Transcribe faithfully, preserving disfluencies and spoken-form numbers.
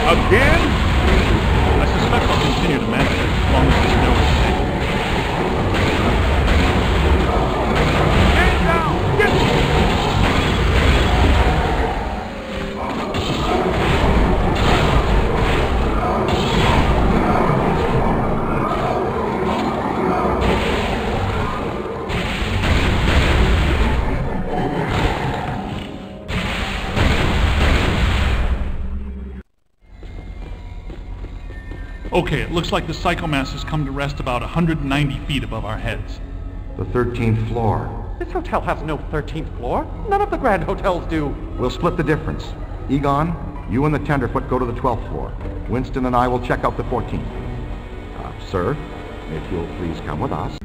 Again? I suspect I'll continue to manage it as long as there's no escape. Stand down! Get Okay, it looks like the psychomass has come to rest about one hundred ninety feet above our heads. The thirteenth floor. This hotel has no thirteenth floor. None of the grand hotels do. We'll split the difference. Egon, you and the tenderfoot go to the twelfth floor. Winston and I will check out the fourteenth. Uh, sir, if you'll please come with us.